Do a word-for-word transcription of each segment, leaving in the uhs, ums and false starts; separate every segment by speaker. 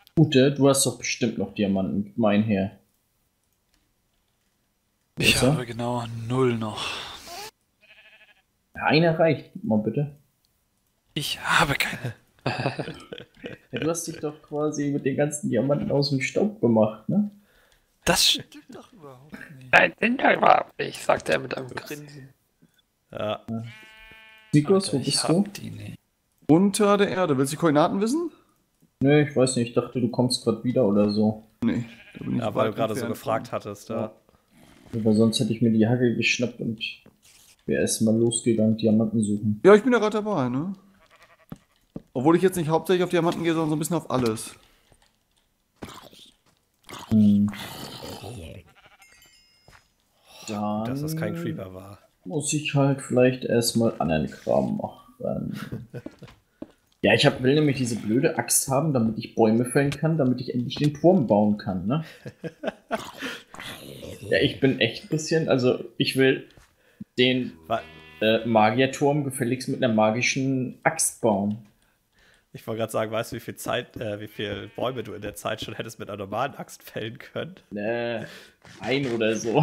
Speaker 1: Ute, du hast doch bestimmt noch Diamanten. Gib mein her. Wo
Speaker 2: Ich
Speaker 1: ist er?
Speaker 2: habe genau null noch.
Speaker 1: Einer reicht. Gib mal bitte.
Speaker 2: Ich habe keine.
Speaker 1: Ja, du hast dich doch quasi mit den ganzen Diamanten aus dem Staub gemacht, ne?
Speaker 2: Das stimmt doch überhaupt nicht.
Speaker 3: Nein, den überhaupt nicht, sagte er mit einem Grinsen.
Speaker 4: Ja.
Speaker 1: Nikos, wo
Speaker 2: Ich
Speaker 1: bist
Speaker 2: hab
Speaker 1: du?
Speaker 2: die nicht.
Speaker 5: Unter der Erde. Willst du die Koordinaten wissen?
Speaker 1: Nö, ich weiß nicht. Ich dachte, du kommst gerade wieder oder so.
Speaker 5: Nee. Da bin ich
Speaker 4: Ja, weil
Speaker 5: weit
Speaker 4: du gerade so
Speaker 5: entfernt
Speaker 4: gefragt
Speaker 5: von.
Speaker 4: hattest, ja.
Speaker 1: Aber sonst hätte ich mir die Hacke geschnappt und wäre erstmal losgegangen, Diamanten suchen.
Speaker 5: Ja, ich bin ja gerade dabei, ne? Obwohl ich jetzt nicht hauptsächlich auf Diamanten gehe, sondern so ein bisschen auf alles.
Speaker 1: Hm. Dann
Speaker 4: Dass das kein Creeper war.
Speaker 1: muss ich halt vielleicht erstmal anderen Kram machen. Ja, ich hab, will nämlich diese blöde Axt haben, damit ich Bäume fällen kann, damit ich endlich den Turm bauen kann, ne? Ja, ich bin echt ein bisschen, also ich will den
Speaker 4: Wa-
Speaker 1: äh, Magierturm gefälligst mit einer magischen Axt bauen.
Speaker 4: Ich wollte gerade sagen, weißt du, wie viel Zeit, äh, wie viel Bäume du in der Zeit schon hättest mit einer normalen Axt fällen können?
Speaker 1: Ne, ein oder so.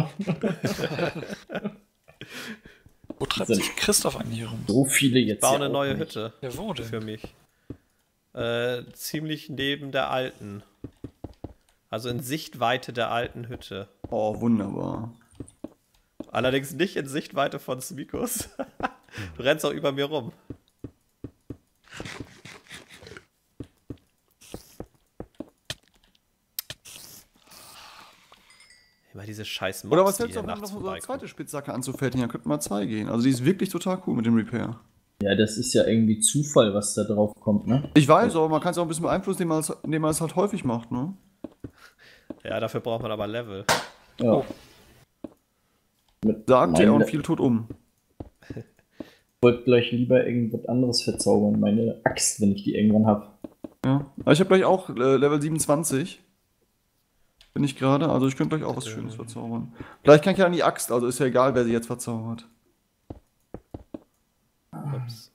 Speaker 2: Wo treibt
Speaker 1: Sind-
Speaker 2: sich Christoph eigentlich rum?
Speaker 1: So viele jetzt.
Speaker 4: Bau
Speaker 1: ja
Speaker 4: eine
Speaker 1: auch
Speaker 4: neue
Speaker 1: nicht.
Speaker 4: Hütte
Speaker 2: Der wo denn?
Speaker 4: für mich. Äh, ziemlich neben der alten. Also in Sichtweite der alten Hütte.
Speaker 5: Oh, wunderbar.
Speaker 4: Allerdings nicht in Sichtweite von Smikos. Du rennst auch über mir rum. Immer diese scheiß Mobs,
Speaker 5: Oder was
Speaker 4: die
Speaker 5: hältst du
Speaker 4: hier
Speaker 5: davon,
Speaker 4: nachts
Speaker 5: noch so eine
Speaker 4: vorbeikommen.
Speaker 5: zweite Spitzhacke anzufertigen? Da könnten mal zwei gehen. Also die ist wirklich total cool mit dem Repair.
Speaker 1: Ja, das ist ja irgendwie Zufall, was da drauf kommt, ne?
Speaker 5: Ich weiß, aber man kann es auch ein bisschen beeinflussen, indem man es- indem man es halt häufig macht, ne?
Speaker 4: Ja, dafür braucht man aber Level.
Speaker 1: Ja.
Speaker 2: Oh.
Speaker 1: Mit
Speaker 5: Sagt
Speaker 1: meinem
Speaker 5: er und
Speaker 1: Le-
Speaker 5: fiel tot um.
Speaker 1: Ich wollte gleich lieber irgendwas anderes verzaubern. Meine Axt, wenn ich die irgendwann habe.
Speaker 5: Ja. Aber ich habe gleich auch äh, Level siebenundzwanzig. Bin ich gerade, also ich könnte gleich auch was Schönes verzaubern. Gleich kann ich ja an die Axt, also ist ja egal, wer sie jetzt verzaubert.
Speaker 4: Ups.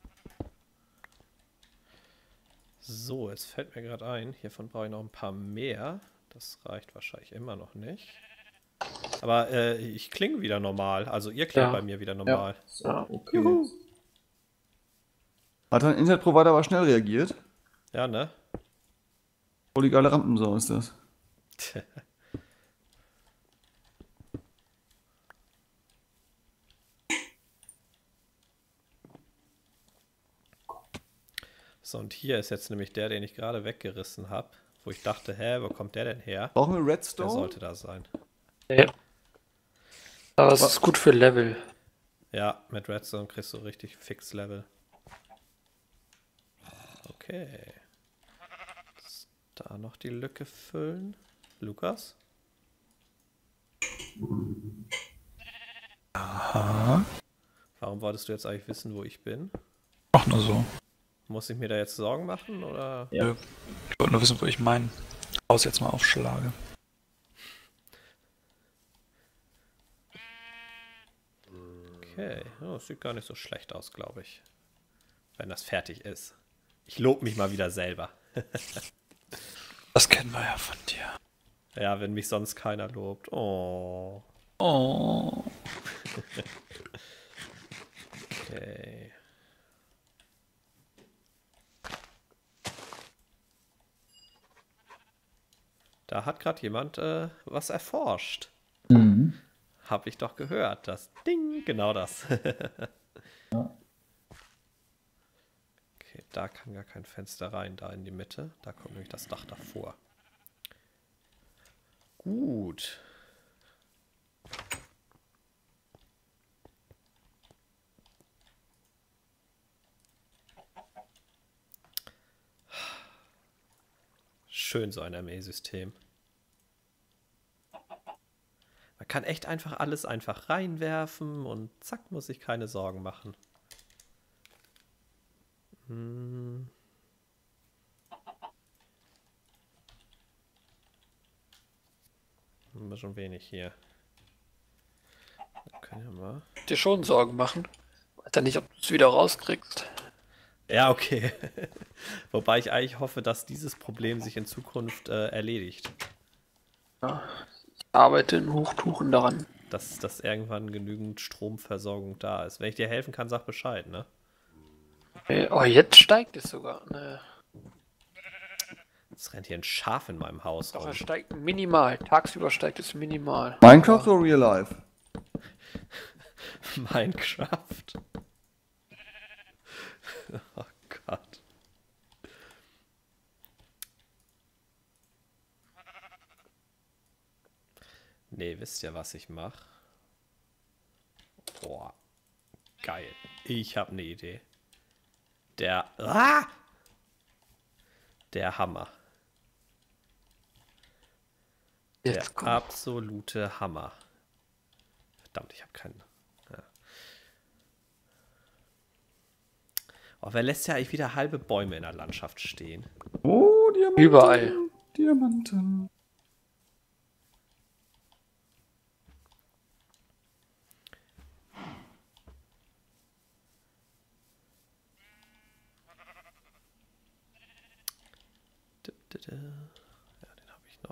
Speaker 4: So, jetzt fällt mir gerade ein, hiervon brauche ich noch ein paar mehr. Das reicht wahrscheinlich immer noch nicht. Aber äh, ich klinge wieder normal. Also ihr klingt
Speaker 3: Ja.
Speaker 4: bei mir wieder normal.
Speaker 1: So,
Speaker 3: Ja.
Speaker 1: okay.
Speaker 5: Juhu. Hat dein Internetprovider aber schnell reagiert?
Speaker 4: Ja, ne?
Speaker 5: Voll die geile Rampensau ist das.
Speaker 4: So, und hier ist jetzt nämlich der, den ich gerade weggerissen habe. Wo ich dachte, hä, wo kommt der denn her?
Speaker 5: Brauchen wir
Speaker 4: Der
Speaker 5: Redstone?
Speaker 4: sollte da sein.
Speaker 3: Nee. Aber es ist gut für Level.
Speaker 4: Ja, mit Redstone kriegst du richtig fix Level. Okay. Jetzt da noch die Lücke füllen. Lukas?
Speaker 2: Aha.
Speaker 4: Warum wolltest du jetzt eigentlich wissen, wo ich bin?
Speaker 2: Auch nur so.
Speaker 4: Muss ich mir da jetzt Sorgen machen, oder?
Speaker 1: Ja.
Speaker 2: Ich wollte nur wissen, wo ich mein Haus jetzt mal aufschlage.
Speaker 4: Okay, oh, das sieht gar nicht so schlecht aus, glaube ich. Wenn das fertig ist. Ich lobe mich mal wieder selber.
Speaker 2: Das kennen wir ja von dir.
Speaker 4: Ja, wenn mich sonst keiner lobt. Oh.
Speaker 2: Oh.
Speaker 4: Okay. Da hat gerade jemand äh, was erforscht.
Speaker 1: Mhm.
Speaker 4: Hab ich doch gehört. Das Ding, genau das.
Speaker 1: Ja.
Speaker 4: Okay, da kann gar kein Fenster rein, da in die Mitte. Da kommt nämlich das Dach davor. Gut. Schön so ein Armeesystem. Man kann echt einfach alles einfach reinwerfen und zack, muss ich keine Sorgen machen. Hm. Haben wir schon wenig hier. Wir können ja mal.
Speaker 3: Dir schon Sorgen machen. Weiß ja nicht, ob du es wieder rauskriegst.
Speaker 4: Ja, okay. Wobei ich eigentlich hoffe, dass dieses Problem sich in Zukunft äh, erledigt.
Speaker 3: Ja, ich arbeite in Hochtouren daran.
Speaker 4: Dass, dass irgendwann genügend Stromversorgung da ist. Wenn ich dir helfen kann, sag Bescheid, ne?
Speaker 3: Äh, Oh, jetzt steigt es sogar. Ne,
Speaker 4: Es rennt hier ein Schaf in meinem Haus
Speaker 3: doch,
Speaker 4: rum.
Speaker 3: es steigt minimal. Tagsüber steigt es minimal.
Speaker 5: Minecraft
Speaker 3: Aber
Speaker 5: oder Real Life?
Speaker 4: Minecraft. Oh Gott. Nee, wisst ihr, was ich mache? Boah. Geil. Ich habe eine Idee. Der. Ah! Der Hammer. Der
Speaker 3: Jetzt kommt.
Speaker 4: absolute Hammer. Verdammt, ich habe keinen. Ja. Oh, wer lässt ja eigentlich wieder halbe Bäume in der Landschaft stehen?
Speaker 5: Oh, Diamanten.
Speaker 3: Überall.
Speaker 5: Diamanten.
Speaker 4: Ja, den habe ich noch.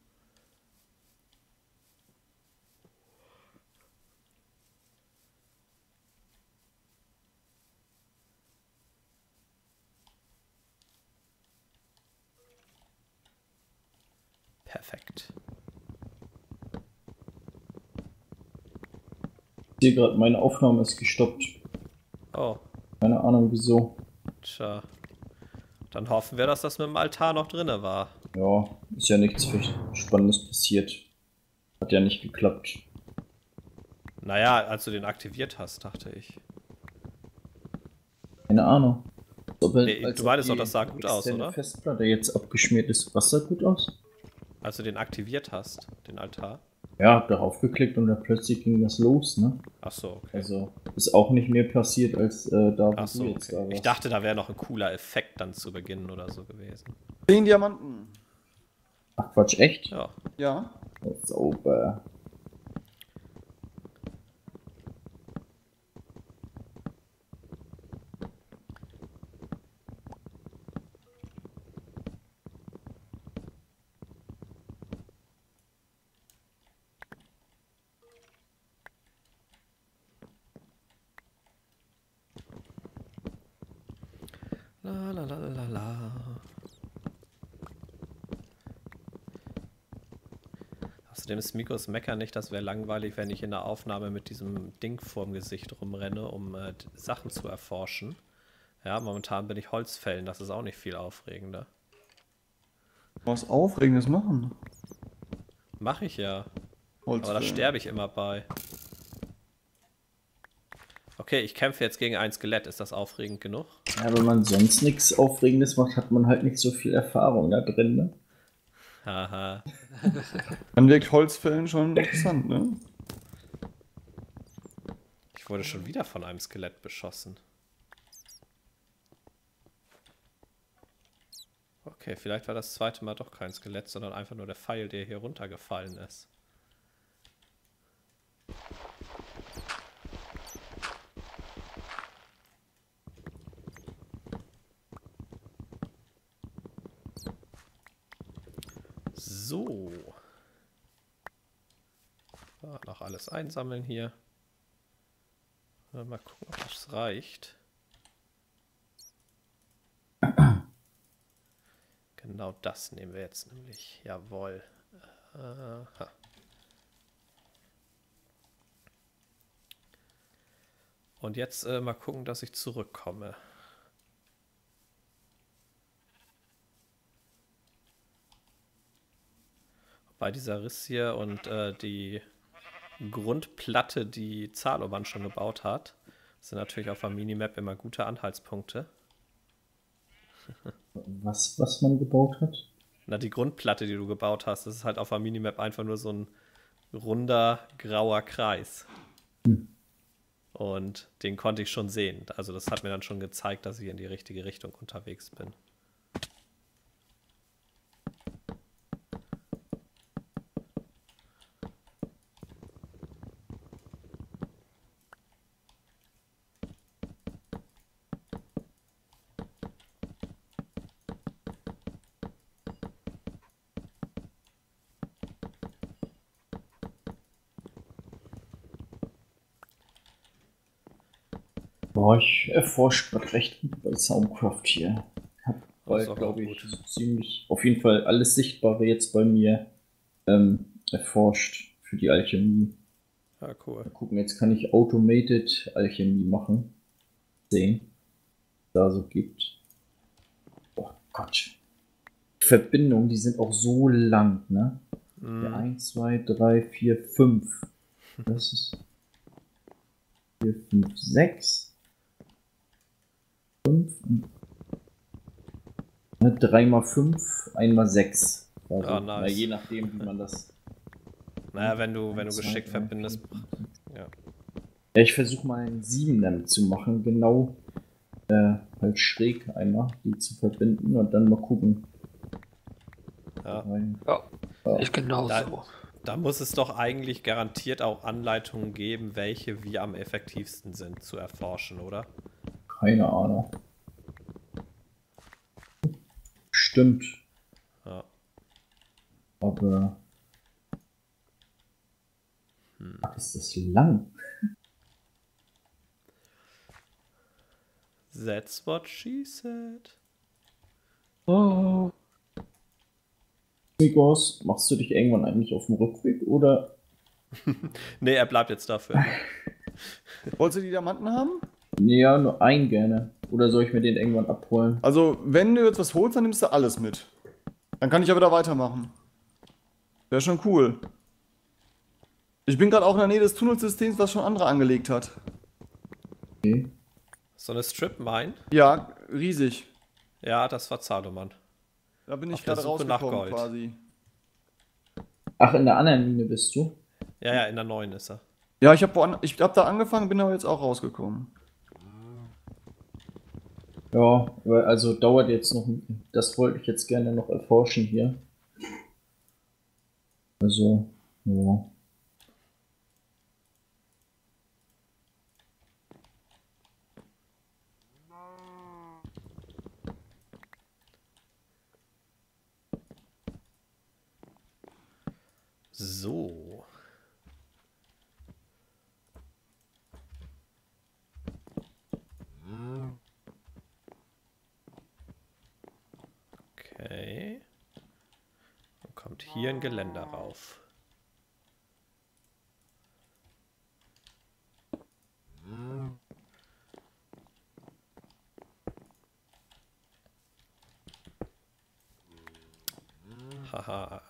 Speaker 4: Perfekt.
Speaker 1: Ich sehe gerade, meine Aufnahme ist gestoppt.
Speaker 4: Oh,
Speaker 1: Keine Ahnung wieso.
Speaker 4: tja. Dann hoffen wir, dass das mit dem Altar noch drinne war.
Speaker 1: Ja, ist ja nichts Spannendes passiert. Hat ja nicht geklappt.
Speaker 4: Naja, als du den aktiviert hast, dachte ich.
Speaker 1: Keine Ahnung. Ob er-
Speaker 4: Nee,
Speaker 1: als
Speaker 4: du
Speaker 1: ob
Speaker 4: meintest
Speaker 1: die
Speaker 4: doch, das sah gut aus,
Speaker 1: externe
Speaker 4: oder?
Speaker 1: Festplatte jetzt abgeschmiert ist. Was sah gut aus?
Speaker 4: Als du den aktiviert hast, den Altar.
Speaker 1: Ja, hab darauf geklickt und dann plötzlich ging das los, ne?
Speaker 4: Ach so, okay.
Speaker 1: Also, ist auch nicht mehr passiert, als äh, da, wo
Speaker 4: Ach so,
Speaker 1: du jetzt
Speaker 4: okay.
Speaker 1: da warst.
Speaker 4: Ich dachte, da wäre noch ein cooler Effekt dann zu Beginn oder so gewesen.
Speaker 5: Zehn Diamanten.
Speaker 1: Ach Quatsch, echt?
Speaker 4: Ja.
Speaker 5: Ja.
Speaker 1: Sauber.
Speaker 4: La la la la la. Außerdem ist Mikos Mecker nicht, das wäre langweilig, wenn ich in der Aufnahme mit diesem Ding vorm Gesicht rumrenne, um äh, Sachen zu erforschen. Ja, momentan bin ich Holzfällen, das ist auch nicht viel aufregender.
Speaker 5: Was Aufregendes machen.
Speaker 4: Mache ich ja,
Speaker 5: Holz
Speaker 4: aber da sterbe ich immer bei. Okay, ich kämpfe jetzt gegen ein Skelett, ist das aufregend genug?
Speaker 1: Ja, wenn man sonst nichts Aufregendes macht, hat man halt nicht so viel Erfahrung da drin, ne?
Speaker 4: Haha.
Speaker 5: Dann wirkt Holzfällen schon interessant, ne?
Speaker 4: Ich wurde schon wieder von einem Skelett beschossen. Okay, vielleicht war das zweite Mal doch kein Skelett, sondern einfach nur der Pfeil, der hier runtergefallen ist. So. Ja, noch alles einsammeln hier. Mal gucken, ob das reicht. Genau das nehmen wir jetzt nämlich. Jawohl. Aha. Und jetzt äh, mal gucken, dass ich zurückkomme. Bei dieser Riss hier und äh, die Grundplatte, die Zaloban schon gebaut hat, sind natürlich auf der Minimap immer gute Anhaltspunkte.
Speaker 1: Was, was man gebaut hat?
Speaker 4: Na, die Grundplatte, die du gebaut hast, das ist halt auf der Minimap einfach nur so ein runder, grauer Kreis.
Speaker 1: Hm.
Speaker 4: Und den konnte ich schon sehen. Also das hat mir dann schon gezeigt, dass ich in die richtige Richtung unterwegs bin.
Speaker 1: Boah, ich erforsche gerade recht gut bei Soundcraft hier. Hab
Speaker 4: Das ist
Speaker 1: bald,
Speaker 4: auch
Speaker 1: glaube
Speaker 4: gut.
Speaker 1: ich, so ziemlich, auf jeden Fall alles Sichtbare jetzt bei mir ähm, erforscht für die Alchemie.
Speaker 4: Ja, cool.
Speaker 1: Mal gucken, jetzt kann ich Automated Alchemie machen. Sehen, was da so gibt. Oh Gott. Verbindungen, die sind auch so lang, ne?
Speaker 4: Mhm.
Speaker 1: eins, zwei, drei, vier, fünf. Das ist vier, fünf, sechs. fünf. drei mal fünf, eins mal sechs. Also,
Speaker 4: Ah, nice.
Speaker 1: na, je nachdem, wie man das.
Speaker 4: Naja, wenn du, wenn du
Speaker 1: eins, zwei,
Speaker 4: geschickt
Speaker 1: drei,
Speaker 4: verbindest.
Speaker 1: vier, fünf, sechs.
Speaker 4: Ja.
Speaker 1: Ja, ich versuche mal einen sieben damit zu machen, genau. Äh, halt schräg einmal, die zu verbinden und dann mal gucken.
Speaker 4: Ja.
Speaker 1: Rein.
Speaker 3: Ja,
Speaker 1: Ja.
Speaker 3: ich genauso.
Speaker 4: Da, da muss es doch eigentlich garantiert auch Anleitungen geben, welche wie am effektivsten sind zu erforschen, oder?
Speaker 1: Keine Ahnung. Stimmt,
Speaker 4: Ja.
Speaker 1: aber.
Speaker 4: Hm.
Speaker 1: Ach, ist das lang?
Speaker 4: That's what she said.
Speaker 3: Oh.
Speaker 1: Migos, machst du dich irgendwann eigentlich auf dem Rückweg oder?
Speaker 4: Nee, er bleibt jetzt dafür.
Speaker 5: Wolltest du die Diamanten haben?
Speaker 1: Ja, nur einen gerne. Oder soll ich mir den irgendwann abholen?
Speaker 5: Also, wenn du jetzt was holst, dann nimmst du alles mit. Dann kann ich ja wieder weitermachen. Wäre schon cool. Ich bin gerade auch in der Nähe des Tunnelsystems, was schon andere angelegt hat.
Speaker 1: Okay.
Speaker 4: So eine Strip-Mine?
Speaker 5: Ja, riesig.
Speaker 4: Ja, das war Zadoman.
Speaker 5: Da bin ich
Speaker 4: Auf der
Speaker 5: gerade
Speaker 4: Suche nach
Speaker 5: rausgekommen
Speaker 4: Gold.
Speaker 5: quasi.
Speaker 1: Ach, in der anderen Mine bist du?
Speaker 4: Ja, ja, in der neuen ist er.
Speaker 5: Ja, ich habe ich hab da angefangen, bin aber jetzt auch rausgekommen.
Speaker 1: Ja, weil- also dauert jetzt noch. Das wollte ich jetzt gerne noch erforschen hier. Also, ja.
Speaker 4: So. Okay. Dann kommt hier ein Geländer rauf. Haha.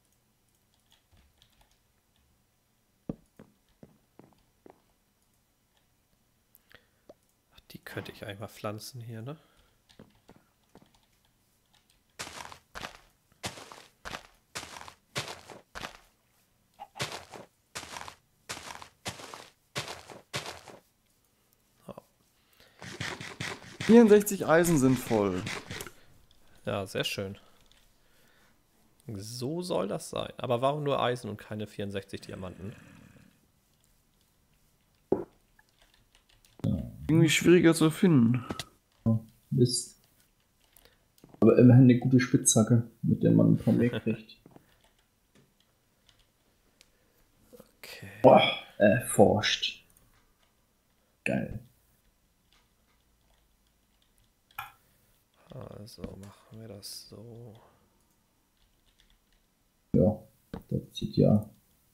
Speaker 4: Ach, die könnte ich eigentlich mal pflanzen hier, ne?
Speaker 5: vierundsechzig Eisen sind voll.
Speaker 4: Ja, sehr schön. So soll das sein. Aber warum nur Eisen und keine vierundsechzig Diamanten?
Speaker 5: Irgendwie schwieriger zu finden.
Speaker 1: Mist. Aber immerhin eine gute Spitzhacke, mit der man ein paar mehr kriegt.
Speaker 4: Okay.
Speaker 1: Boah, erforscht. Geil.
Speaker 4: Also machen wir das so.
Speaker 1: Ja, das sieht ja.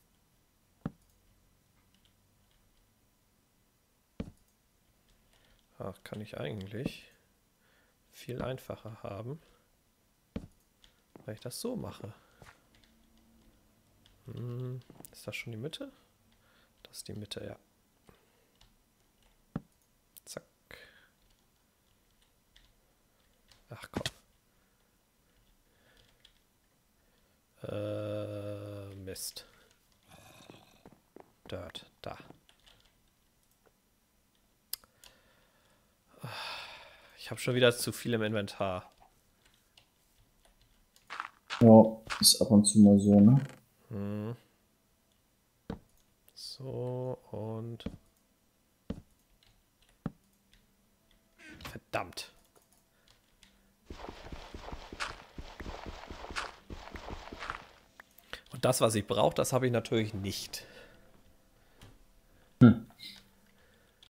Speaker 4: Ach, kann ich eigentlich viel einfacher haben, weil ich das so mache. Hm, ist das schon die Mitte? Das ist die Mitte, ja. Zack. Ach komm. Äh, Mist. Dirt, da. Ich habe schon wieder zu viel im Inventar.
Speaker 1: Ja, ist ab und zu mal so, ne?
Speaker 4: Hm. So und... Verdammt. Und das, was ich brauche, das habe ich natürlich nicht.